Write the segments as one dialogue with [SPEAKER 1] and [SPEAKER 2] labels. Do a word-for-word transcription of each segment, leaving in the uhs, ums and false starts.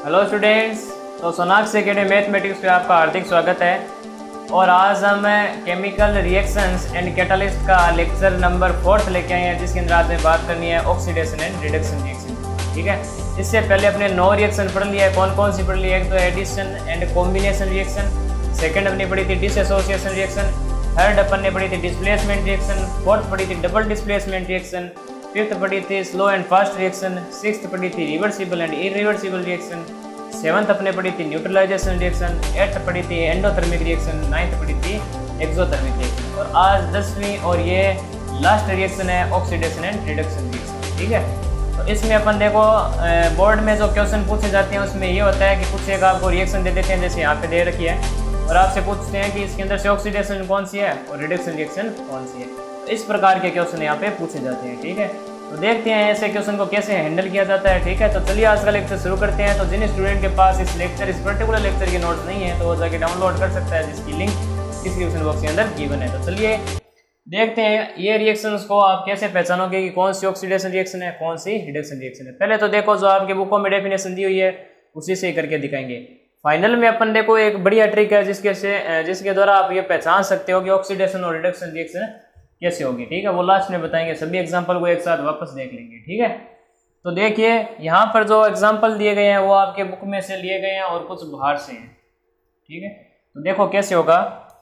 [SPEAKER 1] Hello students, तो Sonakshi academy mathematics पे आपका हार्दिक स्वागत है। और आज हम केमिकल रिएक्शंस एंड कैटालिस्ट का लेक्चर नंबर फोर्थ लेके आए हैं, जिसके अंदर आज में बात करनी है ऑक्सीडेशन एंड रिडक्शन रिएक्शन। ठीक है, इससे पहले अपने नौ रिएक्शन पढ़ लिया है। कौन कौन सी पढ़ ली है? एक तो addition and combination reaction, second अपनी पढ़ी थी डिसएसोसिएशन रिएक्शन, थर्ड अपन ने पढ़ी थी डिस्प्लेसमेंट रिएक्शन, फोर्थ पढ़ी थी डबल डिस्प्लेसमेंट रिएक्शन, फिफ्थ पढ़ी थी slow and fast reaction, sixth पढ़ी थी reversible and irreversible reaction, seventh अपने पढ़ी थी न्यूट्रलाइजेशन रिएक्शन, एट्थ पढ़ी थी एंडोथर्मिक रिएक्शन, नाइन्थ पढ़ी थी एक्सोथर्मिक रिएक्शन, और आज दसवीं और ये लास्ट रिएक्शन है ऑक्सीडेशन एंड रिडक्शन रिएक्शन। ठीक है, तो इसमें अपन देखो बोर्ड में जो क्वेश्चन पूछे जाते हैं उसमें ये होता है कि कुछ एक आपको रिएक्शन दे देते हैं, जैसे यहाँ पे दे रखी है, और आपसे पूछते हैं कि इसके अंदर से ऑक्सीडेशन कौन सी है और रिडक्शन रिएक्शन कौन सी है। तो इस प्रकार के क्वेश्चन यहाँ पे पूछे जाते हैं। ठीक है, तो देखते हैं ऐसे क्वेश्चन को कैसे हैंडल किया जाता है। ठीक है, तो चलिए आज का लेक्चर शुरू करते हैं। तो जिन स्टूडेंट के पास इस लेक्चर इस पर्टिकुलर लेक्चर के नोट्स नहीं है तो वो जाके डाउनलोड कर सकता है, जिसकी लिंक डिस्क्रिप्शन बॉक्स के अंदर गिवन है। तो चलिए देखते हैं ये रिएक्शंस को आप कैसे पहचानोगे कि कौन सी ऑक्सीडेशन रिएक्शन है, कौन सी रिडक्शन रिएक्शन है। पहले तो देखो जो आपके बुकों में डेफिनेशन दी हुई है उसी से करके दिखाएंगे। फाइनल में अपन देखो एक बढ़िया ट्रिक है जिसके से जिसके द्वारा आप ये पहचान सकते हो कि ऑक्सीडेशन और रिडक्शन रिएक्शन कैसे होगी। ठीक है, वो लास्ट में बताएंगे। सभी एग्जांपल को एक साथ वापस देख लेंगे। ठीक है, तो देखिए यहाँ पर जो एग्जांपल दिए गए हैं वो आपके बुक में से लिए गए हैं और कुछ बाहर से हैं। ठीक है, तो देखो कैसे होगा।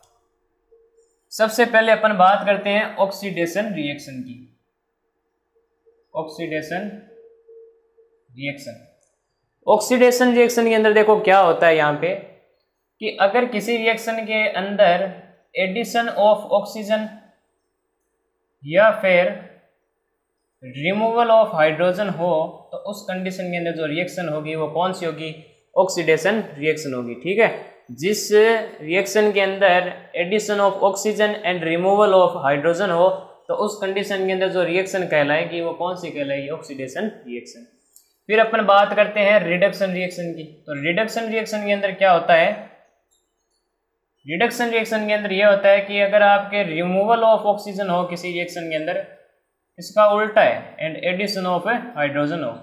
[SPEAKER 1] सबसे पहले अपन बात करते हैं ऑक्सीडेशन रिएक्शन की। ऑक्सीडेशन रिएक्शन ऑक्सीडेशन रिएक्शन के अंदर देखो क्या होता है यहाँ पे कि अगर किसी रिएक्शन के अंदर एडिशन ऑफ ऑक्सीजन या फिर रिमूवल ऑफ हाइड्रोजन हो तो उस कंडीशन के अंदर जो रिएक्शन होगी वो कौन सी होगी? ऑक्सीडेशन रिएक्शन होगी। ठीक है, जिस रिएक्शन के अंदर addition of oxygen and removal of hydrogen हो तो उस कंडीशन के अंदर जो रिएक्शन कहलाएगी वो कौन सी कहलाएगी? Oxidation reaction. फिर अपन बात करते हैं रिडक्शन रिएक्शन की। तो रिडक्शन रिएक्शन के अंदर क्या होता है? रिडक्शन रिएक्शन के अंदर यह होता है कि अगर आपके रिमूवल ऑफ ऑक्सीजन हो किसी रिएक्शन के अंदर, इसका उल्टा है एंड एडिशन ऑफ हाइड्रोजन हो,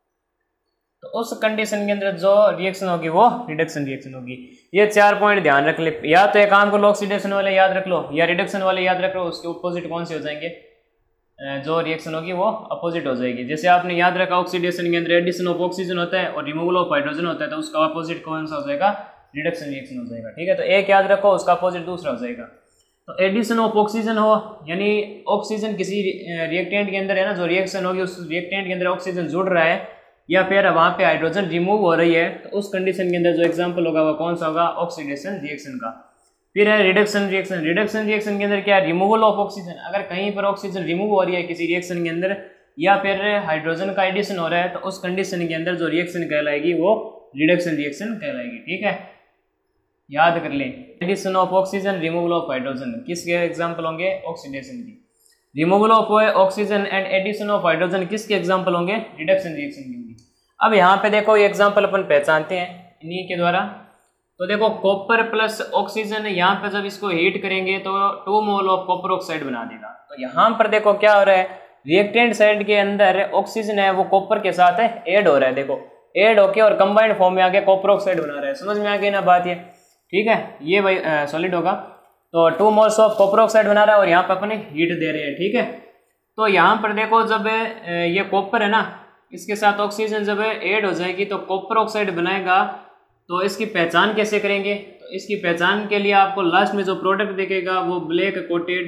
[SPEAKER 1] तो उस कंडीशन के अंदर जो रिएक्शन होगी वो रिडक्शन रिएक्शन होगी। ये चार पॉइंट ध्यान रख ले। या तो एक काम को ऑक्सीडेशन वाले याद रख लो या रिडक्शन वाले याद रख लो, उसके अपोजिट कौन से हो जाएंगे? जो रिएक्शन होगी वो अपोजिट हो जाएगी। जैसे आपने याद रखा ऑक्सीडेशन के अंदर एडिशन ऑफ ऑक्सीजन होता है और रिमूवल ऑफ हाइड्रोजन होता है, तो उसका अपोजिट कौन सा हो जाएगा? रिडक्शन रिएक्शन हो जाएगा। ठीक है, तो एक याद रखो, उसका अपोजिट दूसरा हो जाएगा। तो एडिशन ऑफ ऑक्सीजन हो यानी ऑक्सीजन किसी रिएक्टेंट के अंदर है ना, जो रिएक्शन होगी उस रिएक्टेंट के अंदर ऑक्सीजन जुड़ रहा है या फिर वहाँ पे हाइड्रोजन रिमूव हो रही है, तो उस कंडीशन के अंदर जो एग्जाम्पल होगा वो कौन सा होगा? ऑक्सीडेशन रिएक्शन का। फिर है रिडक्शन रिएक्शन। रिडक्शन रिएक्शन के अंदर क्या है? Removal of oxygen. अगर कहीं पर ऑक्सीजन रिमूव हो रही है किसी रिएक्शन के अंदर या फिर हाइड्रोजन का एडिशन हो रहा है, तो उस कंडीशन के अंदर जो रिएक्शन कहलाएगी वो रिडक्शन रिएक्शन कहलाएगी। ठीक है, याद कर लें। Addition of oxygen, removal of hydrogen, किसके एग्जांपल होंगे? ऑक्सीडेशन की। Removal of oxygen and addition of hydrogen किसके एग्जांपल होंगे? रिडक्शन रिएक्शन की होंगी। अब यहाँ पे देखो ये एग्जांपल अपन पहचानते हैं इन्हीं के द्वारा। तो देखो कॉपर प्लस ऑक्सीजन, यहाँ पे जब इसको हीट करेंगे तो two mole of copper oxide बना देगा। तो यहाँ पर देखो क्या हो रहा है? रिएक्टेंट साइड के अंदर ऑक्सीजन है वो कॉपर के साथ है ऐड हो रहा है। देखो ऐड होके और कंबाइंड फॉर्म में आके कॉपर ऑक्साइड बना रहा है। समझ में आ गई ना बात ये? ठीक है, ये भाई सॉलिड होगा तो two moles of copper oxide बना रहा है और यहाँ पर अपने हीट दे रहे हैं। ठीक है, तो यहाँ पर देखो जब ये कॉपर है ना, इसके साथ ऑक्सीजन जब ऐड हो जाएगी तो कॉपर ऑक्साइड बनाएगा। तो इसकी पहचान कैसे करेंगे? तो इसकी पहचान के लिए आपको लास्ट में जो प्रोडक्ट दिखेगा वो ब्लैक कोटेड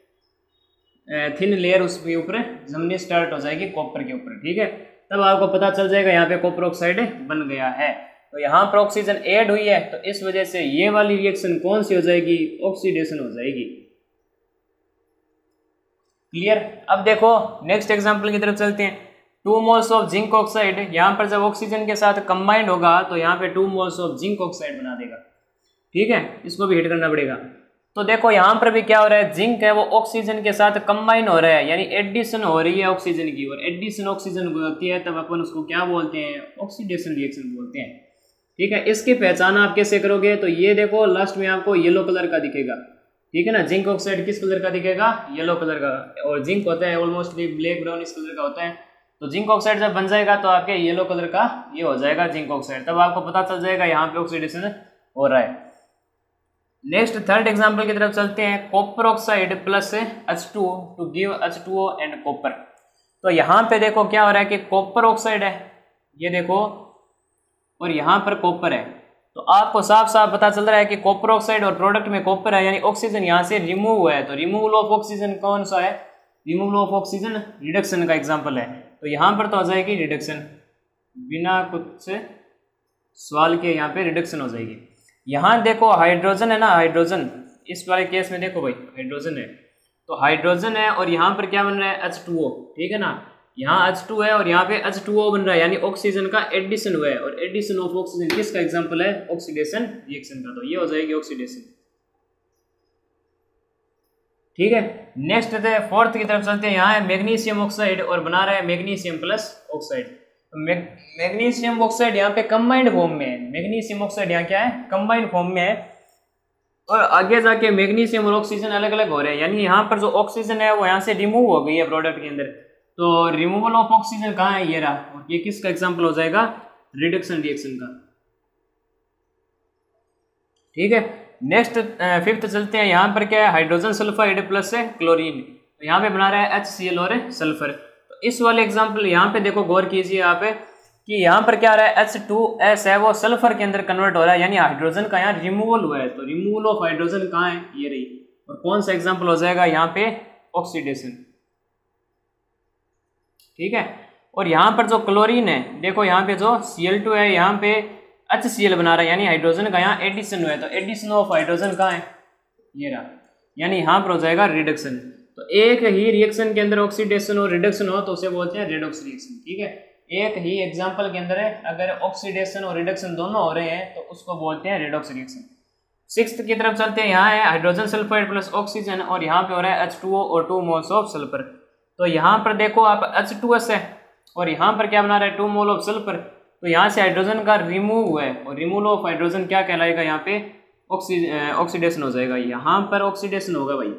[SPEAKER 1] थिन लेयर उसके ऊपर जमनी स्टार्ट हो जाएगी कॉपर के ऊपर। ठीक है, तब आपको पता चल जाएगा यहाँ पे कॉपर ऑक्साइड बन गया है। तो यहाँ पर ऑक्सीजन ऐड हुई है तो इस वजह से ये वाली रिएक्शन कौन सी हो जाएगी? ऑक्सीडेशन हो जाएगी। क्लियर? अब देखो नेक्स्ट एग्जांपल की तरफ चलते हैं। Two moles of zinc oxide, यहाँ पर जब ऑक्सीजन के साथ कंबाइंड होगा तो यहाँ पे two moles of zinc oxide बना देगा। ठीक है, इसको भी हीट करना पड़ेगा। तो देखो यहाँ पर भी क्या हो रहा है? जिंक है वो ऑक्सीजन के साथ कंबाइन हो रहा है, यानी एडिशन हो रही है ऑक्सीजन की, और एडिशन ऑक्सीजन होती है तब अपन उसको क्या बोलते हैं? ऑक्सीडेशन रिएक्शन बोलते हैं। ठीक है, इसकी पहचान आप कैसे करोगे? तो ये देखो लास्ट में आपको येलो कलर का दिखेगा। ठीक है ना, जिंक ऑक्साइड किस कलर का दिखेगा? येलो कलर का। और जिंक होता है ऑलमोस्टली ब्लैक ब्राउन इस कलर का होता है। तो जिंक ऑक्साइड जब बन जाएगा तो आपके येलो कलर का ये हो जाएगा जिंक ऑक्साइड, तब आपको पता चल जाएगा यहाँ पे ऑक्सीडेशन हो रहा है। नेक्स्ट थर्ड एग्जांपल की तरफ चलते हैं, copper oxide plus H two O to give H two O and copper. तो यहाँ पे देखो क्या हो रहा है कि कॉपर ऑक्साइड है, ये देखो, और यहाँ पर कॉपर है, तो आपको साफ साफ पता चल रहा है कि कॉपर ऑक्साइड और प्रोडक्ट में कॉपर है, यानी ऑक्सीजन यहाँ से रिमूव हुआ है। तो रिमूवल ऑफ ऑक्सीजन कौन सा है, रिमूवल ऑफ ऑक्सीजन रिडक्शन का एग्जांपल है, तो यहाँ पर तो हो जाएगी रिडक्शन, बिना कुछ सवाल के यहाँ पे रिडक्शन हो जाएगी। यहाँ देखो हाइड्रोजन है ना, हाइड्रोजन इस वाले केस में देखो भाई हाइड्रोजन है, तो हाइड्रोजन है और यहाँ पर क्या बन रहा है एच टू ओ, ठीक है ना, यहाँ एच टू है और यहाँ पे एच टू ओ बन रहा है, यानी ऑक्सीजन का एडिशन हुआ है, और एडिशन ऑफ ऑक्सीजन किसका एग्जांपल है, ऑक्सीडेशन रिएक्शन का, तो ये हो जाएगी ऑक्सीडेशन। ठीक है, नेक्स्ट फोर्थ की तरफ चलते हैं, यहाँ है मैग्नीशियम ऑक्साइड और बना रहा है मैग्नीशियम प्लस ऑक्साइड। तो मैग्नीशियम ऑक्साइड यहाँ पे कंबाइंड फॉर्म में है, मैग्नीशियम ऑक्साइड यहाँ क्या है, कंबाइंड फॉर्म में है, और आगे जाके मैग्नीशियम और ऑक्सीजन अलग अलग हो रहे हैं, यानी यहाँ पर जो ऑक्सीजन है वो यहाँ से रिमूव हो गई है प्रोडक्ट के अंदर, तो रिमूवल ऑफ ऑक्सीजन कहाँ है, ये रहा, और ये किसका एग्जांपल हो जाएगा, रिडक्शन रिएक्शन का। ठीक है, नेक्स्ट फिफ्थ चलते हैं, यहाँ पर क्या है, हाइड्रोजन सल्फाइड प्लस है क्लोरीन, तो यहाँ पे बना रहा है एच सी एल और सल्फर। तो इस वाले एग्जांपल यहाँ पे देखो गौर कीजिए आप कि यहाँ पर क्या आ रहा है, एच टू एस है वो सल्फर के अंदर कन्वर्ट हो रहा है, यानी हाइड्रोजन का यहाँ रिमूवल हुआ है, तो रिमूवल ऑफ हाइड्रोजन कहाँ है, ये रही, और कौन सा एग्जांपल हो जाएगा यहाँ पे, ऑक्सीडेशन। ठीक है, और यहाँ पर जो क्लोरीन है देखो, यहाँ पे जो सी एल टू है यहाँ पे एच सी एल बना रहा है, यानी हाइड्रोजन का यहाँ एडिशन हुआ है, तो एडिशन ऑफ हाइड्रोजन कहाँ है, ये रहा, यानी यहाँ पर हो जाएगा रिडक्शन। तो एक ही रिएक्शन के अंदर ऑक्सीडेशन और रिडक्शन हो तो उसे बोलते हैं रेडॉक्स रिएक्शन। ठीक है, एक ही एग्जांपल के अंदर है अगर ऑक्सीडेशन और रिडक्शन दोनों हो रहे हैं तो उसको बोलते हैं रेडॉक्स रिएक्शन। सिक्स्थ की तरफ चलते हैं, यहाँ है हाइड्रोजन सल्फाइड प्लस ऑक्सीजन और यहाँ पे हो रहा है एच टू ओ और टू मोल्स ऑफ सल्फर। तो यहाँ पर देखो आप एच टू एस है और यहाँ पर क्या बना रहा है, टू मोल ऑफ सल्फर, तो यहाँ से हाइड्रोजन का रिमूव हुआ है, और रिमूवल ऑफ हाइड्रोजन क्या कहलाएगा, यहाँ पे ऑक्सी ऑक्सीडेशन हो जाएगा, यहाँ पर ऑक्सीडेशन होगा भाई।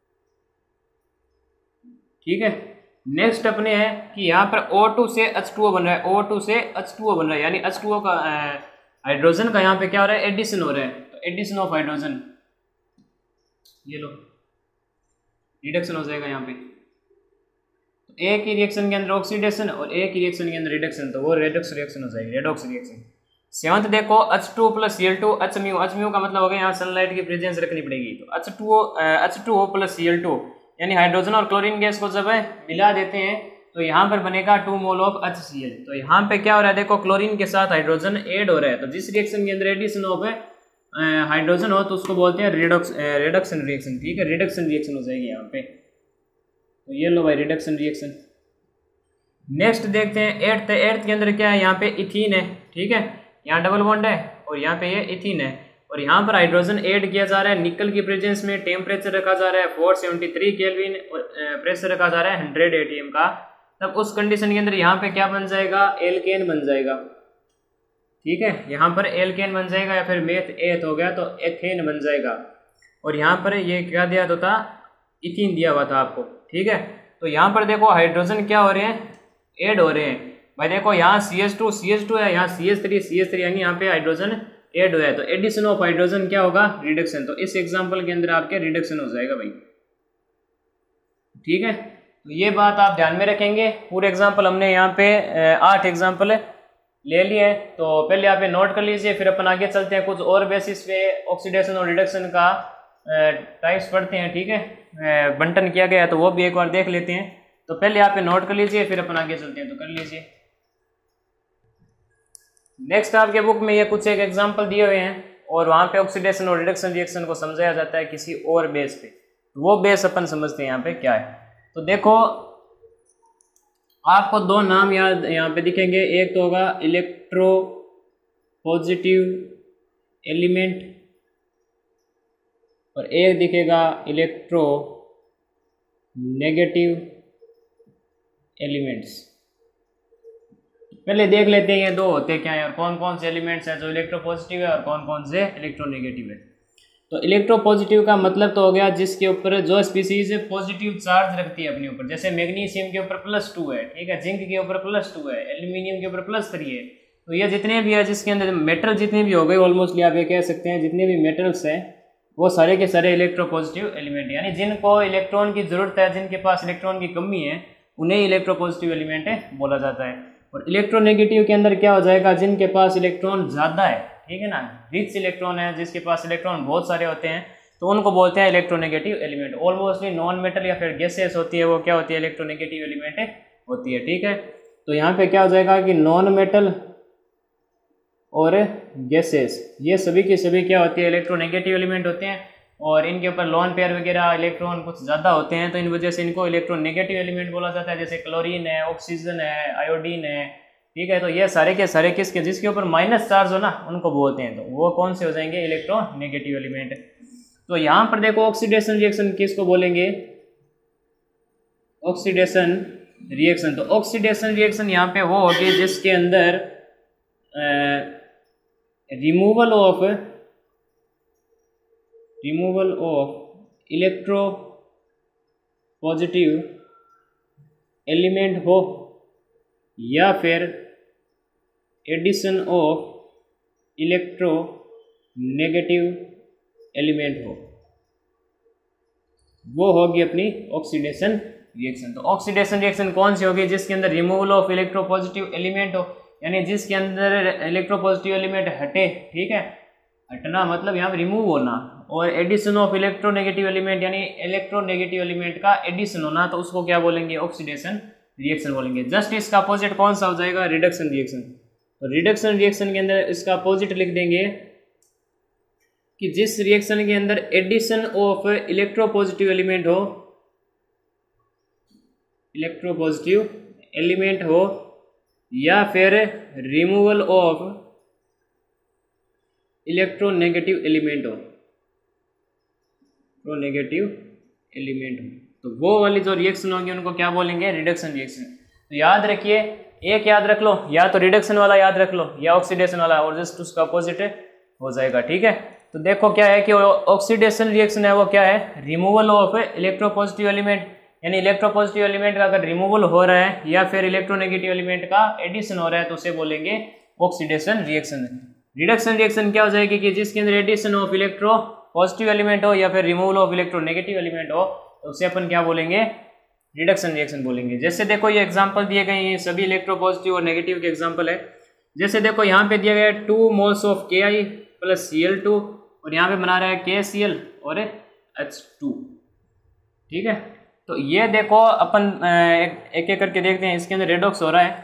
[SPEAKER 1] ठीक है, नेक्स्ट अपने है कि यहाँ पर O टू से एच टू ओ बन रहा है, O टू से एच टू ओ बन रहा है, यानी एच टू ओ का हाइड्रोजन का यहाँ पे क्या हो रहा है, एडिशन हो रहा है, तो एडिशन ऑफ हाइड्रोजन, ये लो रिडक्शन हो जाएगा यहाँ पे। तो एक ही रिएक्शन के अंदर ऑक्सीडेशन और एक ही रिएक्शन के अंदर रिडक्शन, तो वो रेडॉक्स रिएक्शन हो जाएगी, रेडॉक्स रिएक्शन। सेवंथ देखो H two plus C L two H mu, H mu का मतलब हो गया यहाँ सनलाइट की प्रेजेंस रखनी पड़ेगी, तो H two O H two O plus C L two, यानी हाइड्रोजन और क्लोरीन गैस को जब मिला देते हैं तो यहाँ पर बनेगा two mole of H C L. तो यहाँ पे क्या हो रहा है, देखो क्लोरीन के साथ हाइड्रोजन ऐड हो रहा है, तो जिस रिएक्शन के अंदर एडिशन ऑफ हाइड्रोजन हो तो उसको बोलते हैं रिडॉक्स रिडक्शन रिएक्शन। ठीक है, रिडक्शन रिएक्शन हो जाएगी यहाँ पे, तो ये लो भाई रिडक्शन रिएक्शन। नेक्स्ट देखते हैं एट्थ, एट्थ के अंदर क्या है, यहाँ पे इथीन है। ठीक है, यहाँ डबल बॉन्ड है और यहाँ पे ये इथीन है, और यहाँ पर हाइड्रोजन ऐड किया जा रहा है निकल की प्रेजेंस में, टेम्परेचर रखा जा रहा है फोर सेवेंटी थ्री केल्विन और प्रेशर रखा जा रहा है हंड्रेड एटीएम का, तब उस कंडीशन के अंदर यहाँ पे क्या बन जाएगा, एल्केन बन जाएगा। ठीक है, यहाँ पर एल्केन बन जाएगा, या फिर मेथ एथ हो गया तो एथेन बन जाएगा, और यहाँ पर ये क्या दिया तो था, इथीन दिया हुआ था आपको। ठीक है, तो यहाँ पर देखो हाइड्रोजन क्या हो रहे हैं, ऐड हो रहे हैं भाई, देखो यहाँ C H two C H two है, यहाँ C H three C H three, यानी यहाँ पे हाइड्रोजन ऐड हुआ है, तो एडिशन ऑफ हाइड्रोजन क्या होगा, रिडक्शन। तो इस एग्जांपल के अंदर आपके रिडक्शन हो जाएगा भाई। ठीक है, तो ये बात आप ध्यान में रखेंगे। पूरे एग्जांपल हमने यहाँ पे आठ एग्जांपल ले लिए, तो पहले आप ये नोट कर लीजिए, फिर अपन आगे चलते हैं, कुछ और बेसिस पे ऑक्सीडेशन और रिडक्शन का टाइप्स पढ़ते हैं। ठीक है, बंटन किया गया है तो वो भी एक बार देख लेते हैं, तो पहले आप ये नोट कर लीजिए फिर अपन आगे चलते हैं, तो कर लीजिए। नेक्स्ट आपके बुक में ये कुछ एक एग्जांपल दिए हुए हैं और वहाँ पे ऑक्सीडेशन और रिडक्शन रिएक्शन को समझाया जाता है किसी और बेस पे, वो बेस अपन समझते हैं यहाँ पे क्या है। तो देखो आपको दो नाम याद यहाँ पे दिखेंगे, एक तो होगा इलेक्ट्रो पॉजिटिव एलिमेंट और एक दिखेगा इलेक्ट्रो नेगेटिव एलिमेंट्स। पहले देख लेते हैं ये दो होते क्या हैं और कौन कौन से एलिमेंट्स हैं जो इलेक्ट्रो पॉजिटिव है और कौन कौन से इलेक्ट्रो नेगेटिव है। तो इलेक्ट्रोपॉजिटिव का मतलब तो हो गया जिसके ऊपर जो स्पीसीज पॉजिटिव चार्ज रखती है अपने ऊपर, जैसे मैग्नीशियम के ऊपर प्लस टू है, ठीक है, जिंक के ऊपर प्लस टू है, एल्यूमिनियम के ऊपर प्लस थ्री है। तो ये जितने भी है जिसके अंदर मेटल जितने भी हो गए ऑलमोस्टली आप ये कह सकते हैं जितने भी मेटल्स हैं वो सारे के सारे इलेक्ट्रोपॉजिटिव एलिमेंट, यानी जिनको इलेक्ट्रॉन की जरूरत है, जिनके पास इलेक्ट्रॉन की कमी है, उन्हें इलेक्ट्रोपॉजिटिव एलिमेंट बोला जाता है। और इलेक्ट्रोनेगेटिव के अंदर क्या हो जाएगा, जिनके पास इलेक्ट्रॉन ज़्यादा है, ठीक है ना, रिच इलेक्ट्रॉन है, जिसके पास इलेक्ट्रॉन बहुत सारे होते हैं, तो उनको बोलते हैं electronegative element. Almostly non metal या फिर गैसेस होती है वो क्या होती है, इलेक्ट्रोनेगेटिव एलिमेंट होती है, ठीक है। तो यहाँ पे क्या हो जाएगा कि नॉन मेटल और गैसेस ये सभी के सभी क्या होती है, इलेक्ट्रोनेगेटिव एलिमेंट होते हैं, और इनके ऊपर लोन पेयर वगैरह इलेक्ट्रॉन कुछ ज़्यादा होते हैं, तो इन वजह से इनको इलेक्ट्रोनेगेटिव एलिमेंट बोला जाता है। जैसे क्लोरीन है, ऑक्सीजन है, आयोडीन है, ठीक है। तो ये सारे के सारे किसके जिसके ऊपर माइनस चार्ज हो ना उनको बोलते हैं, तो वो कौन से हो जाएंगे, इलेक्ट्रोनेगेटिव एलिमेंट। तो यहाँ पर देखो ऑक्सीडेशन रिएक्शन किसको बोलेंगे, ऑक्सीडेशन रिएक्शन। तो ऑक्सीडेशन रिएक्शन यहाँ पे वो होगी जिसके अंदर removal of removal of electro positive element हो या फिर addition of electro negative element हो, वो होगी अपनी ऑक्सीडेशन रिएक्शन। तो ऑक्सीडेशन रिएक्शन कौन सी होगी, जिसके अंदर removal of electro positive element हो, यानी जिसके अंदर इलेक्ट्रो पॉजिटिव एलिमेंट हटे, ठीक है, हटना मतलब यहाँ पर रिमूव होना, और एडिशन ऑफ इलेक्ट्रोनेगेटिव एलिमेंट यानी इलेक्ट्रोनेगेटिव एलिमेंट का एडिशन होना, तो उसको क्या बोलेंगे, ऑक्सीडेशन रिएक्शन बोलेंगे। जस्ट इसका अपोजिट कौन सा हो जाएगा, रिडक्शन रिएक्शन। तो रिडक्शन रिएक्शन के अंदर इसका अपोजिट लिख देंगे कि जिस रिएक्शन के अंदर एडिशन ऑफ इलेक्ट्रोपॉजिटिव एलिमेंट हो इलेक्ट्रोपॉजिटिव एलिमेंट हो या फिर रिमूवल ऑफ इलेक्ट्रोनेगेटिव एलिमेंट हो नेगेटिव एलिमेंट हो, तो वो वाली जो रिएक्शन होगी उनको क्या बोलेंगे, रिडक्शन रिएक्शन। तो याद रखिए, एक याद रख लो, या तो रिडक्शन वाला याद रख लो या ऑक्सीडेशन वाला, और जस्ट उसका अपोजिट हो जाएगा, ठीक है। तो देखो क्या है कि ऑक्सीडेशन रिएक्शन है वो क्या है, रिमूवल ऑफ इलेक्ट्रोपॉजिटिव एलिमेंट, यानी इलेक्ट्रोपॉजिटिव एलिमेंट का अगर रिमूवल हो रहा है या फिर इलेक्ट्रोनेगेटिव एलिमेंट का एडिशन हो रहा है तो उसे बोलेंगे ऑक्सीडेशन रिएक्शन। रिडक्शन रिएक्शन क्या हो जाएगी कि जिसके अंदर addition of electro positive element हो या फिर रिमूवल ऑफ इलेक्ट्रोनेगेटिव एलिमेंट हो, तो उसे अपन क्या बोलेंगे, रिडक्शन रिएक्शन बोलेंगे। जैसे देखो ये एग्जांपल दिए गए हैं, सभी इलेक्ट्रो पॉजिटिव और नेगेटिव के एग्जांपल है। जैसे देखो यहाँ पे दिया गया है to moles of K I plus C L two, और यहाँ पे बना रहा है के सी एल और एच टू, ठीक है। तो ये देखो अपन एक एक करके देखते हैं, इसके अंदर रेडॉक्स हो रहा है,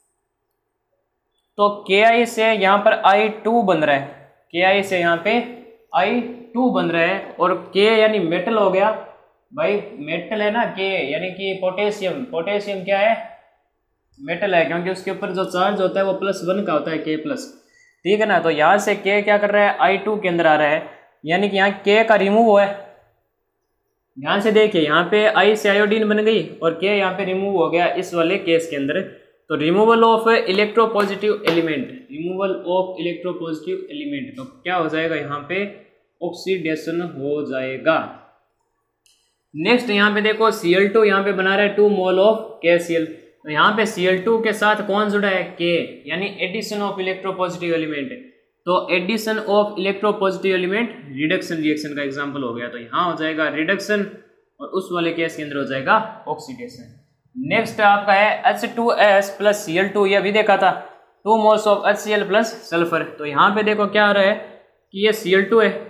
[SPEAKER 1] तो के आई से यहाँ पर आई टू बन रहा है, के आई से यहाँ पे आई टू बन रहा है, और के यानी मेटल हो गया भाई, मेटल है ना के, यानी कि पोटेशियम, पोटेशियम क्या है, मेटल है, क्योंकि उसके ऊपर जो चार्ज होता है वो प्लस वन का होता है, के प्लस, ठीक है ना। तो यहाँ से के क्या कर रहा है, आई टू के अंदर आ रहा है, यानी कि यहाँ के का रिमूव हुआ है। ध्यान से देखिए, यहाँ पे आई से आयोडीन बन गई और के यहाँ पे रिमूव हो गया इस वाले केस के अंदर। तो removal of electropositive element, removal of electropositive element, तो क्या हो जाएगा, यहाँ पे ऑक्सीडेशन हो जाएगा। नेक्स्ट यहाँ पे देखो सी एल टू यहाँ पे बना रहा है टू मोल ऑफ के सी एल, तो यहाँ पे सी एल टू के साथ कौन जुड़ा है, के, यानी एडिशन ऑफ इलेक्ट्रोपॉजिटिव एलिमेंट। तो addition of electropositive element reduction reaction का एग्जांपल हो गया, तो यहाँ हो जाएगा रिडक्शन और उस वाले केस के अंदर हो जाएगा ऑक्सीडेशन। नेक्स्ट आपका है H two S plus C L two, ये भी देखा था, two moles of H C L plus sulphur. तो यहाँ पे देखो क्या आ रहा है कि ये सी एल टू है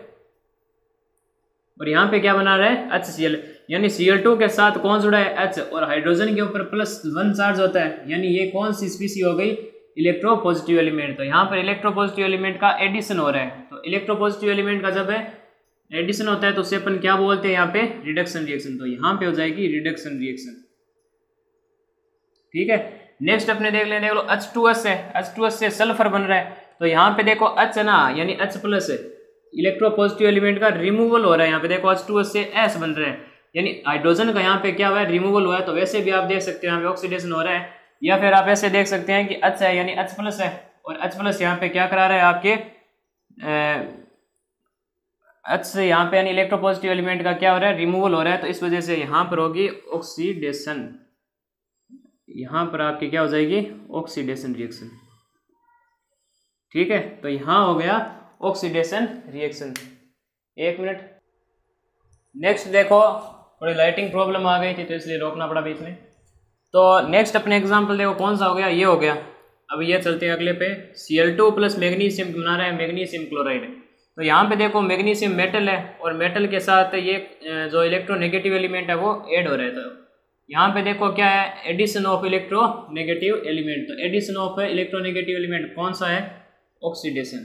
[SPEAKER 1] और यहाँ पे क्या बना रहा है, एच सी एल, यानी सी एल टू के साथ कौन जुड़ा है, H, और हाइड्रोजन के ऊपर प्लस वन चार्ज होता है, यानी ये कौन सी स्पीसी हो गई, इलेक्ट्रोपॉजिटिव एलिमेंट। तो यहाँ पर इलेक्ट्रोपॉजिटिव एलिमेंट का एडिशन हो रहा है, तो इलेक्ट्रोपॉजिटिव एलिमेंट का जब है एडिशन होता है तो उसे अपन क्या बोलते हैं, यहाँ पे रिडक्शन रिएक्शन। तो यहाँ पे हो जाएगी रिडक्शन रिएक्शन, ठीक है। नेक्स्ट अपने देख लेते हैं, एच टू एस है, एच टू एस से सल्फर बन रहा है, तो यहाँ पे देखो H है ना, यानी H प्लस है, इलेक्ट्रोपॉजिटिव एलिमेंट का रिमूवल हो रहा है, यहाँ पे देखो एच टू एस से S बन रहा है, यानी हाइड्रोजन का यहाँ पे क्या हुआ है, रिमूवल हुआ है। तो वैसे भी आप देख सकते हो यहाँ पे ऑक्सीडेशन हो रहा है, या फिर आप ऐसे देख सकते हैं कि H है यानी H प्लस है, और H प्लस यहाँ पे क्या करा रहा है आपके H से यहाँ पे यानी इलेक्ट्रोपॉजिटिव एलिमेंट का क्या हो रहा है, रिमूवल हो रहा है, तो इस वजह से यहाँ पर होगी ऑक्सीडेशन, यहाँ पर आपकी क्या हो जाएगी, ऑक्सीडेशन रिएक्शन। ठीक है, तो यहाँ हो गया ऑक्सीडेशन रिएक्शन। एक मिनट, नेक्स्ट देखो, थोड़ी लाइटिंग प्रॉब्लम आ गई थी तो इसलिए रोकना पड़ा बीच में। तो नेक्स्ट अपने एग्जाम्पल देखो कौन सा हो गया, ये हो गया। अब ये चलते हैं अगले पे, C L two plus magnesium बना रहा है, मैग्नीशियम क्लोराइड। तो यहाँ पे देखो मैग्नीशियम मेटल है और मेटल के साथ ये जो इलेक्ट्रोनेगेटिव एलिमेंट है वो ऐड हो रहा है। तो यहाँ पे देखो क्या है, एडिशन ऑफ इलेक्ट्रोनेगेटिव एलिमेंट। तो एडिशन ऑफ इलेक्ट्रोनेगेटिव एलिमेंट कौन सा है, ऑक्सीडेशन।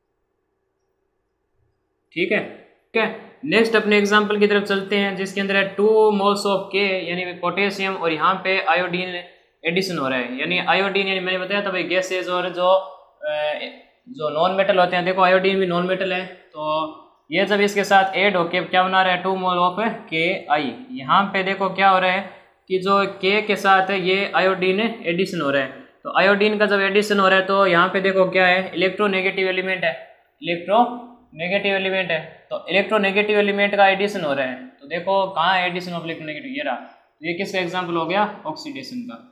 [SPEAKER 1] ठीक है, ठीक है। नेक्स्ट अपने एग्जांपल की तरफ चलते हैं जिसके अंदर है टू मोल्स ऑफ के यानी पोटेशियम और यहाँ पे आयोडीन एडिशन हो रहा है। यानी आयोडीन यानी मैंने बताया था भाई गैसेज और जो जो नॉन मेटल होते हैं, देखो आयोडीन भी नॉन मेटल है, तो ये जब इसके साथ ऐड होके क्या बना रहा है, टू मोल ऑफ के आई। यहाँ पे देखो क्या हो रहा है कि जो के के साथ है ये आयोडीन एडिशन हो रहा है। तो आयोडीन का जब एडिशन हो रहा है तो यहाँ पे देखो क्या है, इलेक्ट्रोनेगेटिव एलिमेंट है, इलेक्ट्रोनेगेटिव एलिमेंट है। तो इलेक्ट्रोनेगेटिव एलिमेंट का एडिशन हो रहा है। तो देखो कहाँ है एडिशन ऑफ इलेक्ट्रोनेगेटिव, ये रहा। तो ये किसका एग्जाम्पल हो गया, ऑक्सीडेशन का।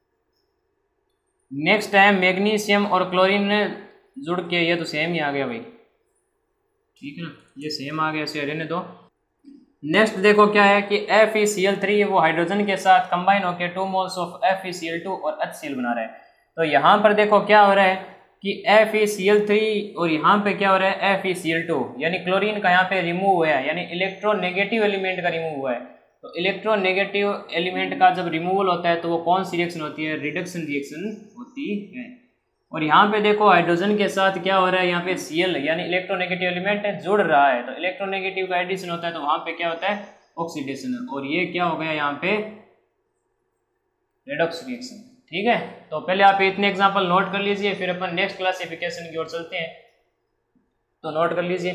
[SPEAKER 1] नेक्स्ट है मैग्नीशियम और क्लोरीन जुड़ के, ये तो सेम ही आ गया भाई, ठीक है ना, ये सेम आ गया, इसे रहने दो। नेक्स्ट देखो क्या है कि F E C L three वो हाइड्रोजन के साथ कंबाइन होकर two moles of F E C L two और एच सी एल बना रहा है। तो यहाँ पर देखो क्या हो रहा है कि F E C L three और यहाँ पे क्या हो रहा है, F E C L two, यानी क्लोरीन का यहाँ पे रिमूव हुआ है, यानी इलेक्ट्रोनेगेटिव एलिमेंट का रिमूव हुआ है। तो इलेक्ट्रोनेगेटिव एलिमेंट का जब रिमूवल होता है तो वो कौन सी रिएक्शन होती है, रिडक्शन रिएक्शन होती है। और यहाँ पे देखो हाइड्रोजन के साथ क्या हो रहा है, यहाँ पे Cl यानी इलेक्ट्रोनेगेटिव एलिमेंट जुड़ रहा है। तो इलेक्ट्रोनेगेटिव का एडिशन होता है तो वहाँ पे क्या होता है, ऑक्सीडेशन। और ये क्या हो गया यहाँ पे, रेडॉक्स रिएक्शन। ठीक है, तो पहले आप इतने एग्जांपल नोट कर लीजिए, फिर अपन नेक्स्ट क्लासिफिकेशन की ओर चलते हैं। तो नोट कर लीजिए,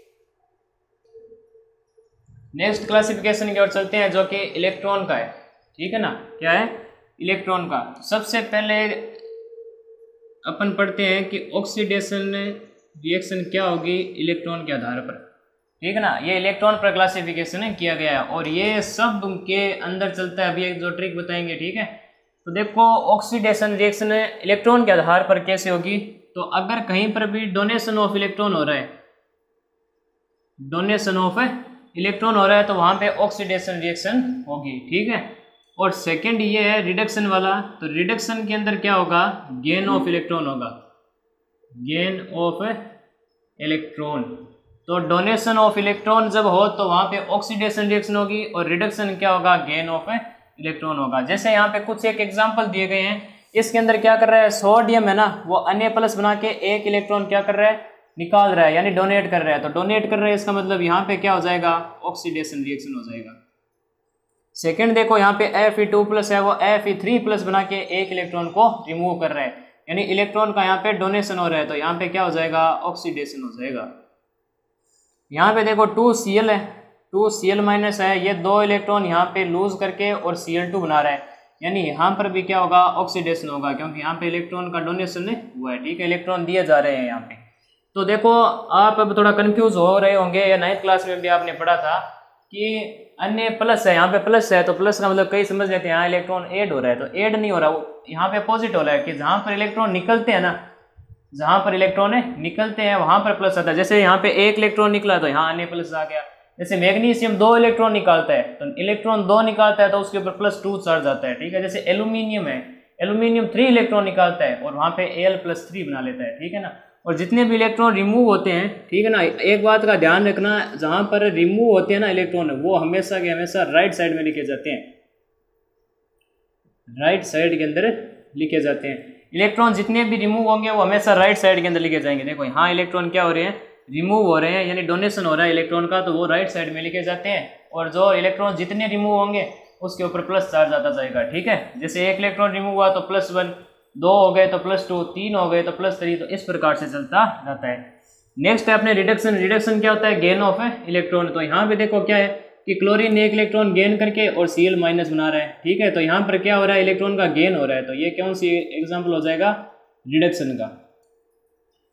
[SPEAKER 1] नेक्स्ट क्लासिफिकेशन की ओर चलते हैं जो कि इलेक्ट्रॉन का है। ठीक है ना, क्या है, इलेक्ट्रॉन का। सबसे पहले अपन पढ़ते हैं कि ऑक्सीडेशन रिएक्शन क्या होगी इलेक्ट्रॉन के आधार पर। ठीक है ना, ये इलेक्ट्रॉन पर क्लासिफिकेशन किया गया है और ये सब के अंदर चलता है। अभी एक जो ट्रिक बताएंगे, ठीक है। तो देखो ऑक्सीडेशन रिएक्शन इलेक्ट्रॉन के आधार पर कैसे होगी, तो अगर कहीं पर भी डोनेशन ऑफ इलेक्ट्रॉन हो रहा है, डोनेशन ऑफ इलेक्ट्रॉन हो रहा है तो वहाँ पे ऑक्सीडेशन रिएक्शन होगी। ठीक है, और सेकंड ये है रिडक्शन वाला। तो रिडक्शन के अंदर क्या होगा, गेन ऑफ इलेक्ट्रॉन होगा, गेन ऑफ इलेक्ट्रॉन। तो डोनेशन ऑफ इलेक्ट्रॉन जब हो तो वहाँ पे ऑक्सीडेशन रिएक्शन होगी और रिडक्शन क्या होगा, गेन ऑफ इलेक्ट्रॉन होगा। जैसे यहाँ पे कुछ एक एग्जांपल दिए गए हैं, इसके अंदर क्या कर रहा है, सोडियम है ना, वो Na प्लस बना के एक इलेक्ट्रॉन क्या कर रहा है, निकाल रहा है, यानी डोनेट कर रहा है। तो डोनेट कर रहा है इसका मतलब यहाँ पे क्या हो जाएगा, ऑक्सीडेशन रिएक्शन हो जाएगा। सेकंड देखो यहाँ पे एफ ई टू प्लस है, वो एफ ई थ्री प्लस बना के एक इलेक्ट्रॉन को रिमूव कर रहा है, यानी इलेक्ट्रॉन का यहाँ पे डोनेशन हो रहा है। तो यहाँ पे क्या हो जाएगा, ऑक्सीडेशन हो जाएगा। यहाँ पे देखो टू सी एल है, टू सी एल माइनस है, ये दो इलेक्ट्रॉन यहाँ पे लूज करके और सी एल टू बना रहा है, यानी यहाँ पर भी क्या होगा, ऑक्सीडेशन होगा, क्योंकि यहाँ पे इलेक्ट्रॉन का डोनेशन हुआ है। ठीक है, इलेक्ट्रॉन दिए जा रहे हैं यहाँ पे। तो देखो आप अब थोड़ा कंफ्यूज हो रहे होंगे, या नाइन्थ क्लास में भी आपने पढ़ा था कि अन्य प्लस है, यहाँ पे प्लस है, तो प्लस का मतलब कई समझ लेते हैं यहाँ इलेक्ट्रॉन ऐड हो रहा है। तो ऐड नहीं हो रहा, वो यहाँ पे अपोजिट हो रहा है कि जहाँ पर इलेक्ट्रॉन निकलते हैं ना, जहाँ पर इलेक्ट्रॉन निकलते हैं वहाँ पर प्लस आता है। जैसे यहाँ पे एक इलेक्ट्रॉन निकला तो यहाँ अन्य प्लस आ गया। जैसे मैग्नीशियम दो इलेक्ट्रॉन निकालता है, तो इलेक्ट्रॉन दो निकालता है तो उसके ऊपर प्लस टू चार्ज आता है। ठीक है, जैसे एल्यूमिनियम है, एल्यूमिनियम थ्री इलेक्ट्रॉन निकालता है और वहाँ पे एल प्लस थ्री बना लेता है। ठीक है ना, और जितने भी इलेक्ट्रॉन रिमूव होते हैं, ठीक है ना, एक बात का ध्यान रखना, जहाँ पर रिमूव होते हैं ना इलेक्ट्रॉन, वो हमेशा के हमेशा राइट साइड में लिखे जाते हैं, राइट साइड के अंदर लिखे जाते हैं। इलेक्ट्रॉन जितने भी रिमूव होंगे वो हमेशा राइट साइड के अंदर लिखे जाएंगे। देखो यहाँ इलेक्ट्रॉन क्या हो रहे हैं, रिमूव हो रहे हैं, यानी डोनेशन हो रहा है इलेक्ट्रॉन का, तो वो राइट साइड में लिखे जाते हैं। और जो इलेक्ट्रॉन जितने रिमूव होंगे उसके ऊपर प्लस चार्ज आता जाएगा। ठीक है, जैसे एक इलेक्ट्रॉन रिमूव हुआ तो प्लस वन, दो हो गए तो प्लस टू, तीन हो गए तो प्लस थ्री, तो इस प्रकार से चलता जाता है। नेक्स्ट है अपने रिडक्शन। रिडक्शन क्या होता है, गेन ऑफ इलेक्ट्रॉन। तो यहाँ पे देखो क्या है कि क्लोरीन ने एक इलेक्ट्रॉन गेन करके और Cl माइनस बना रहा है। ठीक है, तो यहाँ पर क्या हो रहा है, इलेक्ट्रॉन का गेन हो रहा है। तो ये कौन सी एग्जाम्पल हो जाएगा, रिडक्शन का।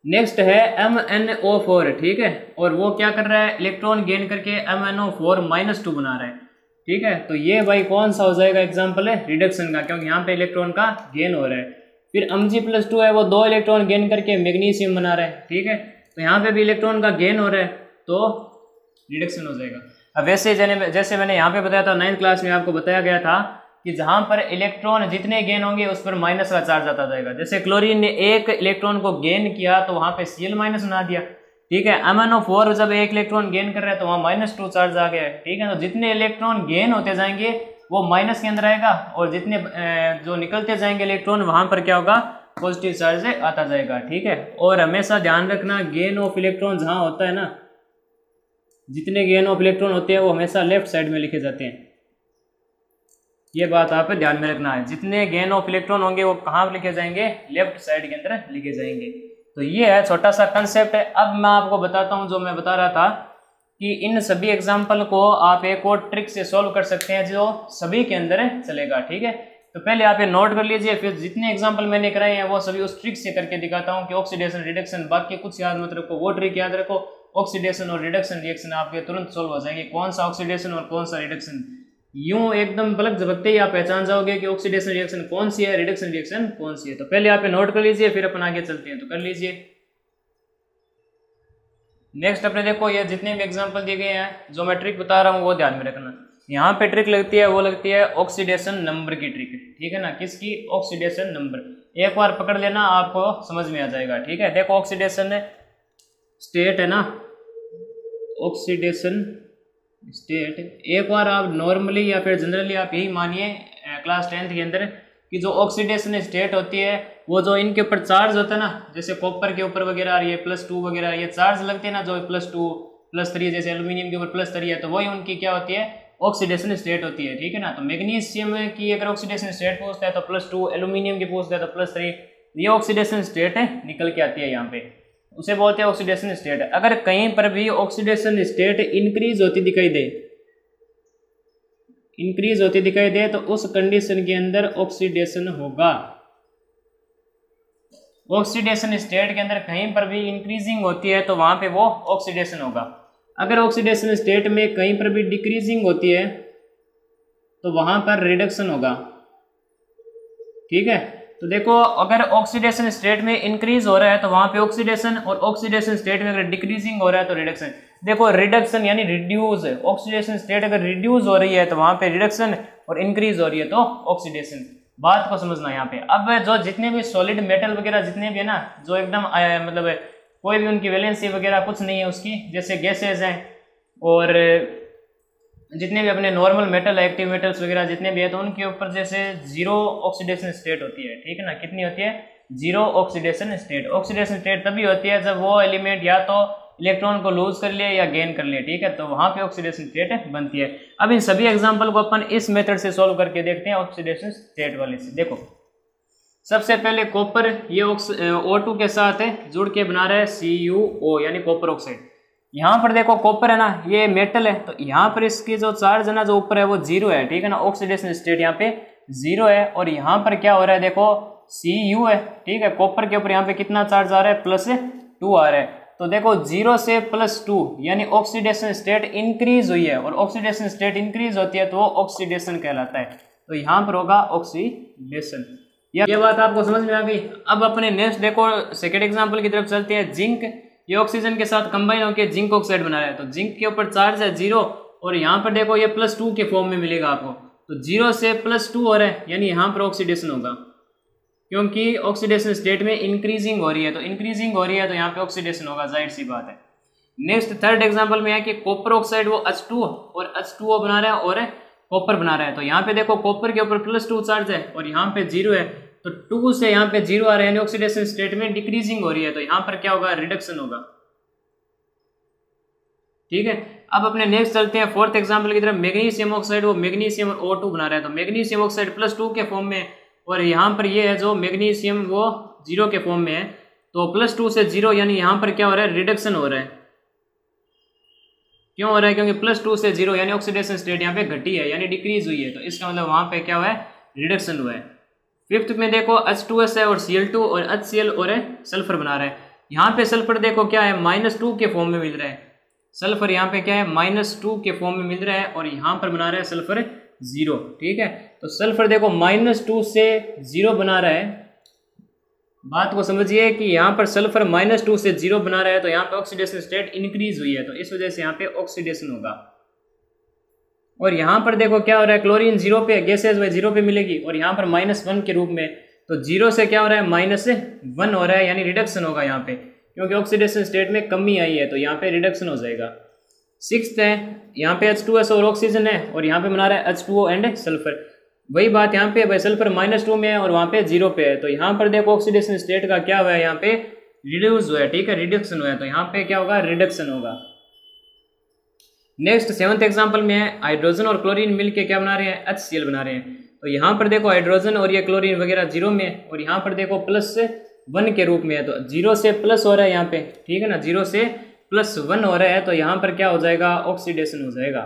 [SPEAKER 1] नेक्स्ट है एम एन ओ फोर, ठीक है, और वो क्या कर रहा है, इलेक्ट्रॉन गेन करके M N O four minus two बना रहा है, ठीक है। तो ये भाई कौन सा हो जाएगा, एग्जाम्पल है रिडक्शन का, क्योंकि यहाँ पे इलेक्ट्रॉन का गेन हो रहा है। फिर एम जी प्लस टू है, वो दो इलेक्ट्रॉन गेन करके मैग्नीशियम बना रहा है, ठीक है, तो यहाँ पे भी इलेक्ट्रॉन का गेन हो रहा है तो रिडक्शन हो जाएगा। अब वैसे जैसे मैंने यहाँ पे बताया था नाइन्थ क्लास में, आपको बताया गया था कि जहाँ पर इलेक्ट्रॉन जितने गेन होंगे उस पर माइनस का चार्ज आता जाएगा। जैसे क्लोरीन ने एक इलेक्ट्रॉन को गेन किया तो वहाँ पे सी एल माइनस बना दिया, ठीक है। एम एन ओ फोर जब एक इलेक्ट्रॉन गेन कर रहा है तो वहाँ माइनस टू चार्ज आ गया है, ठीक है। तो जितने इलेक्ट्रॉन गेन होते जाएंगे वो माइनस के अंदर आएगा, और जितने जो निकलते जाएंगे इलेक्ट्रॉन वहाँ पर क्या होगा, पॉजिटिव चार्ज आता जाएगा, ठीक है। और हमेशा ध्यान रखना, गेन ऑफ इलेक्ट्रॉन जहाँ होता है ना, जितने गेन ऑफ इलेक्ट्रॉन होते हैं वो हमेशा लेफ्ट साइड में लिखे जाते हैं, ये बात आप ध्यान में रखना है। जितने गेन ऑफ इलेक्ट्रॉन होंगे वो कहाँ लिखे जाएंगे, लेफ्ट साइड के अंदर लिखे जाएंगे। तो ये है छोटा सा कंसेप्ट है। अब मैं आपको बताता हूँ जो मैं बता रहा था कि इन सभी एग्जाम्पल को आप एक और ट्रिक से सॉल्व कर सकते हैं जो सभी के अंदर चलेगा, ठीक है। तो पहले आप ये नोट कर लीजिए, फिर जितने एग्जाम्पल मैंने कराए हैं वो सभी उस ट्रिक से करके दिखाता हूँ कि ऑक्सीडेशन रिडक्शन, बाकी कुछ याद मत रखो, वो ट्रिक याद रखो। ऑक्सीडेशन और रिडक्शन रिएक्शन आपके तुरंत सॉल्व हो जाएंगे, कौन सा ऑक्सीडेशन और कौन सा रिडक्शन। यूं एकदम पलक झपकते ही आप पहचान जाओगे कि ऑक्सीडेशन रिएक्शन कौन सी है, रिडक्शन रिएक्शन कौन सी है। तो पहले आप ये नोट कर लीजिए, फिर अपन आगे चलते हैं, तो कर लीजिए। नेक्स्ट अपने देखो, ये जितने भी एग्जांपल दिए गए हैं जो मैं ट्रिक बता रहा हूँ वो ध्यान में रखना। यहाँ पे ट्रिक लगती है, वो लगती है ऑक्सीडेशन नंबर की ट्रिक, ठीक है ना। किसकी, ऑक्सीडेशन नंबर। एक बार पकड़ लेना, आपको समझ में आ जाएगा, ठीक है। देखो ऑक्सीडेशन स्टेट है ना, ऑक्सीडेशन स्टेट, एक बार आप नॉर्मली या फिर जनरली आप यही मानिए क्लास टेंथ के अंदर कि जो ऑक्सीडेशन स्टेट होती है वो जो इनके ऊपर चार्ज होता है ना, जैसे कॉपर के ऊपर वगैरह ये प्लस टू वगैरह ये चार्ज लगते हैं ना, जो प्लस टू प्लस थ्री, जैसे एल्यूमिनियम के ऊपर प्लस थ्री है तो वही उनकी क्या होती है, ऑक्सीडेशन स्टेट होती है, ठीक है ना। तो मैग्नीशियम की अगर ऑक्सीडेशन स्टेट पूछता है तो प्लस टू, एल्यूमिनियम की पूछता है तो प्लस थ्री, ये ऑक्सीडेशन स्टेट है निकल के आती है यहाँ पे, उसे बोलते हैं ऑक्सीडेशन स्टेट। अगर कहीं पर भी ऑक्सीडेशन स्टेट इंक्रीज होती दिखाई दे, इंक्रीज होती दिखाई दे तो उस कंडीशन के अंदर ऑक्सीडेशन होगा। ऑक्सीडेशन स्टेट के अंदर कहीं पर भी इंक्रीजिंग होती है तो वहां पे वो ऑक्सीडेशन होगा। अगर ऑक्सीडेशन स्टेट में कहीं पर भी डिक्रीजिंग होती है तो वहां पर रिडक्शन होगा, ठीक है। तो देखो अगर ऑक्सीडेशन स्टेट में इंक्रीज हो रहा है तो वहां पे ऑक्सीडेशन, और ऑक्सीडेशन स्टेट में अगर डिक्रीजिंग हो रहा है तो रिडक्शन। देखो रिडक्शन यानी रिड्यूस, ऑक्सीडेशन स्टेट अगर रिड्यूस हो रही है तो वहां पे रिडक्शन, और इंक्रीज हो रही है तो ऑक्सीडेशन। बात को समझना यहाँ पे। अब जो जितने भी सॉलिड मेटल वगैरह जितने भी है ना, जो एकदम मतलब कोई भी उनकी वैलेंसी वगैरह कुछ नहीं है उसकी, जैसे गैसेज हैं और जितने भी अपने नॉर्मल मेटल एक्टिव मेटल्स वगैरह जितने भी है, तो उनके ऊपर जैसे जीरो ऑक्सीडेशन स्टेट होती है, ठीक है ना। कितनी होती है, zero oxidation state. Oxidation state तभी होती है जब वो एलिमेंट या तो इलेक्ट्रॉन को लूज कर ले या गेन कर ले, ठीक है, तो वहां पे ऑक्सीडेशन स्टेट बनती है। अब इन सभी एग्जांपल को अपन इस मेथड से सॉल्व करके देखते हैं, ऑक्सीडेशन स्टेट वाले से। देखो सबसे पहले कॉपर, ये ओ टू के साथ जुड़ के बना रहा है सी यू ओ यानी कॉपर ऑक्साइड। यहाँ पर देखो कॉपर है ना, ये मेटल है, तो यहाँ पर इसकी जो चार्ज है ना जो ऊपर है वो जीरो है, ठीक है ना। ऑक्सीडेशन स्टेट यहाँ पे जीरो है, और यहाँ पर क्या हो रहा है, देखो सी यू है, ठीक है। कॉपर के ऊपर यहाँ पे कितना चार्ज आ रहा है, प्लस टू आ रहा है। तो देखो जीरो से प्लस टू यानी ऑक्सीडेशन स्टेट इंक्रीज हुई है, और ऑक्सीडेशन स्टेट इंक्रीज होती है तो वो ऑक्सीडेशन कहलाता है। तो यहाँ पर होगा ऑक्सीडेशन। ये बात आपको समझ में आ गई। अब अपने नेक्स्ट देखो सेकेंड एग्जाम्पल की तरफ चलते हैं। जिंक, ये ऑक्सीजन के साथ कंबाइन होकर जिंक ऑक्साइड बना रहा है, तो जिंक के ऊपर चार्ज है जीरो, और यहाँ पर देखो ये प्लस टू के फॉर्म में मिलेगा आपको। तो जीरो से प्लस टू हो रहा है यानी यहाँ पर ऑक्सीडेशन होगा, क्योंकि ऑक्सीडेशन स्टेट में इंक्रीजिंग हो रही है, तो इंक्रीजिंग हो रही है तो यहाँ पे ऑक्सीडेशन होगा, जाहिर सी बात है। नेक्स्ट थर्ड एग्जांपल में है कि कॉपर ऑक्साइड वो एच टू और एच टू ओ बना रहा है और कॉपर बना रहा है। तो यहाँ पे देखो कॉपर के ऊपर प्लस टू चार्ज है और यहाँ पे जीरो है, तो टू से यहाँ पे जीरो आ रहा है यानी ऑक्सीडेशन स्टेट में डिक्रीजिंग हो रही है, तो यहाँ पर क्या होगा, रिडक्शन होगा, ठीक है। अब अपने नेक्स्ट चलते हैं फोर्थ एग्जांपल की तरफ। मैग्नीशियम ऑक्साइड, वो मैग्नीशियम और ओ टू बना रहा है, तो मैग्नीशियम ऑक्साइड प्लस टू के फॉर्म में, और यहाँ पर ये है जो मैग्नीशियम वो जीरो के फॉर्म में है, तो प्लस टू से जीरो यानी यहाँ पर क्या हो रहा है, रिडक्शन हो रहा है। क्यों हो रहा है, क्योंकि प्लस टू से जीरो यानी ऑक्सीडेशन स्टेट यहाँ पे घटी है यानी डिक्रीज हुई है, तो इसका मतलब वहाँ पे क्या हुआ है, रिडक्शन हुआ है। फिफ्थ में देखो एच टू एस है और सी एल टू और एच सी एल और सल्फर बना रहा है, यहाँ पे सल्फर देखो क्या है, माइनस टू के फॉर्म में मिल रहा है। सल्फर यहाँ पे क्या है, माइनस टू के फॉर्म में मिल रहा है और यहाँ पर बना रहा है सल्फर जीरो। ठीक है, तो सल्फर देखो माइनस टू से जीरो बना रहा है। बात को समझिए कि यहाँ पर सल्फर माइनस टू से जीरो बना रहा है, तो यहाँ पे ऑक्सीडेशन स्टेट इंक्रीज हुई है, तो इस वजह से यहाँ पे ऑक्सीडेशन होगा। और यहाँ पर देखो क्या हो रहा है, क्लोरीन जीरो पे, गैसेज में जीरो पे मिलेगी और यहाँ पर माइनस वन के रूप में, तो जीरो से क्या हो रहा है, माइनस वन हो रहा है, यानी रिडक्शन होगा यहाँ पे, क्योंकि ऑक्सीडेशन स्टेट में कमी आई है, तो यहाँ पे रिडक्शन हो जाएगा। सिक्स्थ है, यहाँ पे एच टू एस और ऑक्सीजन है और यहाँ पे बना रहा है H two O and sulphur. वही बात यहाँ पे भाई, सल्फर माइनस टू में है और वहाँ पे जीरो पे है, तो यहाँ पर देखो ऑक्सीडेशन स्टेट का क्या हुआ है, यहाँ पे रिड्यूस हुआ है। ठीक है, रिडक्शन हुआ है, तो यहाँ पे क्या होगा, रिडक्शन होगा। नेक्स्ट सेवंथ एग्जांपल में है, हाइड्रोजन और क्लोरीन मिलके क्या बना रहे हैं, एच सी एल बना रहे हैं। तो यहाँ पर देखो हाइड्रोजन और ये क्लोरीन वगैरह जीरो में है और यहाँ पर देखो प्लस वन के रूप में है, तो जीरो से प्लस हो रहा है यहाँ पे। ठीक है ना, जीरो से प्लस वन हो रहा है, तो यहाँ पर क्या हो जाएगा, ऑक्सीडेशन हो जाएगा।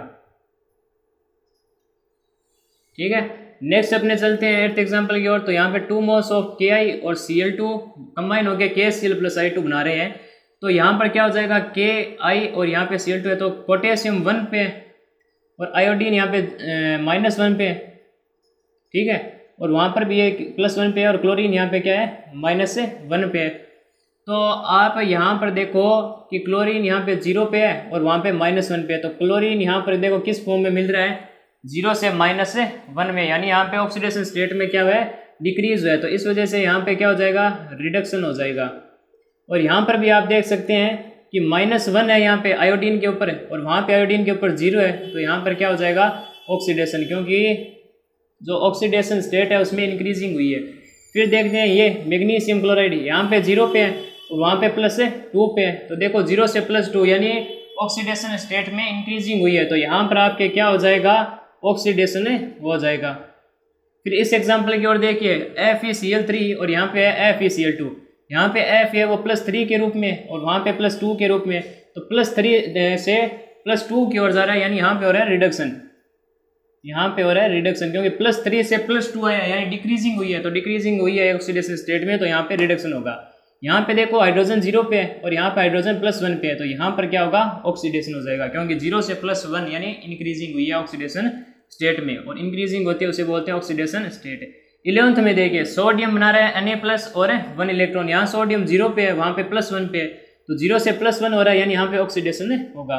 [SPEAKER 1] ठीक है, नेक्स्ट अपने चलते हैं एट्थ एग्जांपल की ओर। तो यहाँ पे टू मोल्स ऑफ के आई और सी एल टू कंबाइन होकर K C L plus I two बना रहे हैं, तो यहाँ पर क्या हो जाएगा, के आई और यहाँ पे सी एल टू है, तो पोटेशियम वन पे और आयोडीन यहाँ पे माइनस वन पे। ठीक है, और वहाँ पर भी एक प्लस वन पे है और क्लोरीन यहाँ पे क्या है, माइनस वन पे है। तो आप यहाँ पर देखो कि क्लोरीन यहाँ पे जीरो पे है और वहाँ पे माइनस वन पे है, तो क्लोरीन यहाँ पर देखो किस फॉर्म में मिल रहा है, जीरो से माइनस वन में, यानी यहाँ पे ऑक्सीडेशन स्टेट में क्या हुआ है, डिक्रीज हुआ है, तो इस वजह से यहाँ पे क्या हो जाएगा, रिडक्शन हो जाएगा। और यहाँ पर भी आप देख सकते हैं कि माइनस वन है यहाँ पे आयोडीन के ऊपर और वहाँ पे आयोडीन के ऊपर जीरो है, तो यहाँ पर क्या हो जाएगा, ऑक्सीडेशन, क्योंकि जो ऑक्सीडेशन स्टेट है उसमें इंक्रीजिंग हुई है। फिर देखते हैं ये मैग्नीशियम क्लोराइड, यहाँ पे जीरो पे है और वहाँ पे प्लस टू पे है, तो देखो जीरो से प्लस टू यानी ऑक्सीडेशन स्टेट में इंक्रीजिंग हुई है, तो यहाँ पर आपके क्या हो जाएगा, ऑक्सीडेशन हो जाएगा। फिर इस एग्जाम्पल की ओर देखिए, F E C L three और यहाँ पे है F E C L two. यहाँ पे एफ है वो प्लस थ्री के रूप में और वहाँ पे प्लस टू के रूप में, तो प्लस थ्री से प्लस टू की ओर जा रहा है, यानी यहाँ पे हो रहा है रिडक्शन। यहाँ पे हो रहा है रिडक्शन, क्योंकि प्लस थ्री से प्लस टू आया, यानी डिक्रीजिंग हुई है, तो डिक्रीजिंग हुई है ऑक्सीडेशन स्टेट में, तो यहाँ पे रिडक्शन होगा। यहाँ पे देखो हाइड्रोजन जीरो पे है और यहाँ पे हाइड्रोजन प्लस वन पे है, तो यहाँ पर क्या होगा, ऑक्सीडेशन हो जाएगा, क्योंकि जीरो से प्लस वन यानी इंक्रीजिंग हुई है ऑक्सीडेशन स्टेट में, और इंक्रीजिंग होती है उसे बोलते हैं ऑक्सीडेशन स्टेट। इलेवंथ में देखिए, सोडियम बना रहा है Na प्लस और वन इलेक्ट्रॉन, यहाँ सोडियम जीरो पे है, वहाँ पे प्लस वन पे है, तो जीरो से प्लस वन हो रहा है, यानी यहाँ पे ऑक्सीडेशन होगा,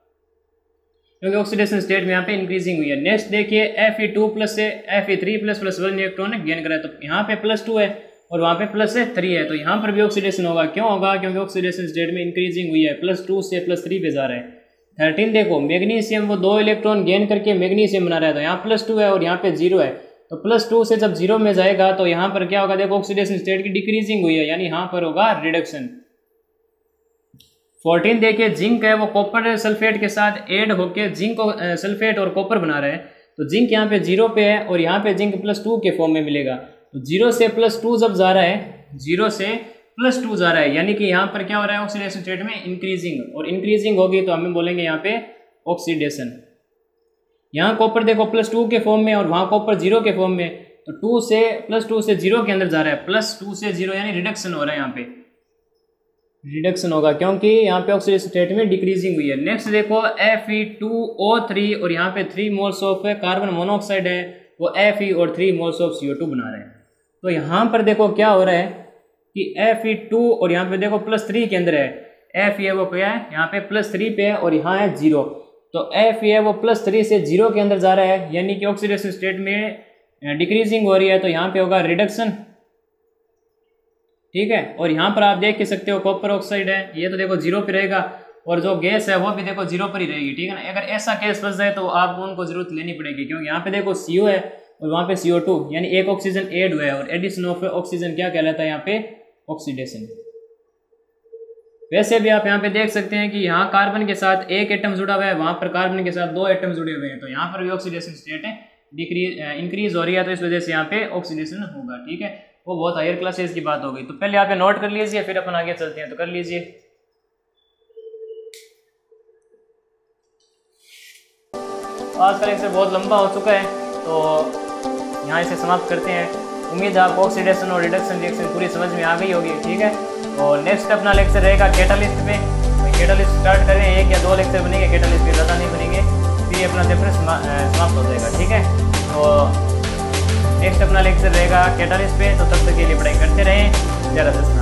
[SPEAKER 1] क्योंकि ऑक्सीडेशन स्टेट में यहाँ पे इंक्रीजिंग हुई है। नेक्स्ट देखिए, एफ ई टू प्लस से F E three plus plus one electron gain करा है, तो यहाँ पे प्लस टू है और वहाँ पे प्लस थ्री है, तो यहाँ पर भी ऑक्सीडेशन होगा। क्यों होगा, क्योंकि ऑक्सीडेशन स्टेट में इंक्रीजिंग हुई है, प्लस टू से प्लस थ्री पे जा रहा है। थर्टीन देखो, मैग्नीशियम वो दो इलेक्ट्रॉन गेन करके मैग्नीशियम बना रहा है, तो यहाँ प्लस टू है और यहाँ पे जीरो है, तो प्लस टू से जब जीरो में जाएगा तो यहाँ पर क्या होगा, देखो ऑक्सीडेशन स्टेट की डिक्रीजिंग हुई है, यानी यहाँ पर होगा रिडक्शन। फोर्टीन देखिए, जिंक है वो कॉपर सल्फेट के साथ ऐड होके जिंक सल्फेट और कॉपर बना रहे हैं, तो जिंक यहाँ पे जीरो पे है और यहाँ पे जिंक प्लस टू के फॉर्म में मिलेगा, तो जीरो से प्लस टू जब जा रहा है, जीरो से प्लस टू जा रहा है, यानी कि यहाँ पर क्या हो रहा है, ऑक्सीडेशन स्टेट में इंक्रीजिंग, और इंक्रीजिंग होगी तो हमें बोलेंगे यहाँ पे ऑक्सीडेशन। यहाँ कॉपर देखो प्लस टू के फॉर्म में और वहाँ कॉपर जीरो के फॉर्म में, तो टू से प्लस टू से जीरो के अंदर जा रहा है, प्लस टू से जीरो यानी रिडक्शन हो रहा है, यहाँ पे रिडक्शन होगा, क्योंकि यहाँ पे ऑक्सीडेशन स्टेट में डिक्रीजिंग हुई है। नेक्स्ट देखो, F E two O three और यहाँ पे three moles of carbon monoxide है, वो एफ ई और three moles of C O two बना रहे हैं, तो यहाँ पर देखो क्या हो रहा है कि एफ ई टू और यहाँ पे देखो प्लस थ्री के अंदर है, एफ ई है वो क्या है, यहाँ पे प्लस थ्री पे है और यहाँ है जीरो, तो एफ है वो प्लस थ्री से जीरो के अंदर जा रहा है, यानी कि ऑक्सीडेशन स्टेट में डिक्रीजिंग हो रही है, तो यहाँ पे होगा रिडक्शन। ठीक है, और यहाँ पर आप देख के सकते हो कॉपर ऑक्साइड है, ये तो देखो जीरो पे रहेगा और जो गैस है वो भी देखो जीरो पर ही रहेगी। ठीक है ना, अगर ऐसा केस फंस जाए तो आपको उनको जरूरत लेनी पड़ेगी, क्योंकि यहाँ पे देखो सी ओ है और वहाँ पे सी ओ टू, यानी एक ऑक्सीजन एड हुआ है, और एडिशन ऑफ ऑक्सीजन क्या कहलाता है, यहाँ पे ऑक्सीडेशन। वैसे भी आप यहाँ पे देख सकते हैं कि यहाँ कार्बन के साथ एक एटम जुड़ा हुआ है, वहाँ पर कार्बन के साथ दो एटम जुड़े हुए हैं, तो यहाँ पर भी ऑक्सीडेशन स्टेट है डिक्रीज इंक्रीज हो रही है, तो इस वजह से यहाँ पे ऑक्सीडेशन होगा। ठीक है, वो बहुत हायर क्लासेस की बात हो गई, तो पहले यहाँ पे नोट कर लीजिए, फिर अपन आगे चलते हैं, तो कर लीजिए। आज का लेक्चर बहुत लंबा हो चुका है, तो यहाँ इसे समाप्त करते हैं। उम्मीद है आपको ऑक्सीडेशन और रिडक्शन रिएक्शन पूरी समझ में आ गई होगी। ठीक है, और नेक्स्ट अपना लेक्चर रहेगा कैटालिस्ट पे। कैटालिस्ट स्टार्ट करें, एक या दो लेक्चर बनेंगे कैटालिस्ट पे, ज़्यादा नहीं बनेंगे, फिर ये अपना चैप्टर समाप्त हो जाएगा। ठीक है, तो नेक्स्ट अपना लेक्चर रहेगा कैटालिस्ट पे, तो तब तक के लिए पढ़ाई करते रहें। जय राधे।